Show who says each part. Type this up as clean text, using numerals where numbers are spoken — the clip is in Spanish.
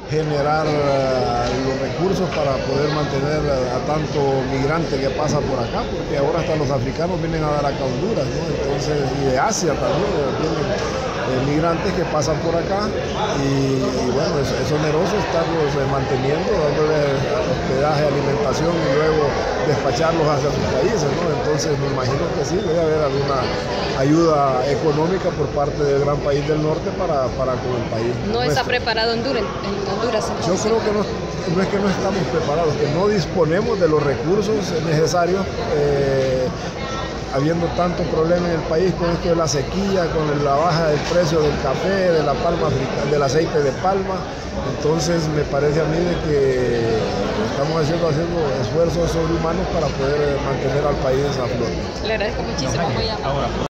Speaker 1: generar los recursos para poder mantener a tanto migrante que pasa por acá, porque ahora hasta los africanos vienen a dar acá a Honduras, ¿no? Entonces, y de Asia también vienen migrantes que pasan por acá y bueno, es oneroso estarlos manteniendo, dándoles hospedaje, alimentación y luego despacharlos hacia sus países, ¿no? Entonces me imagino que sí, debe haber alguna ayuda económica por parte del gran país del norte para con el país.
Speaker 2: ¿No está preparado Honduras entonces?
Speaker 1: Yo creo que no es que no estamos preparados, que no disponemos de los recursos necesarios, habiendo tanto problema en el país con esto de la sequía, con la baja del precio del café, de la palma, del aceite de palma. Entonces me parece a mí de que estamos haciendo esfuerzos sobrehumanos para poder mantener al país a flote.
Speaker 2: Le agradezco muchísimo.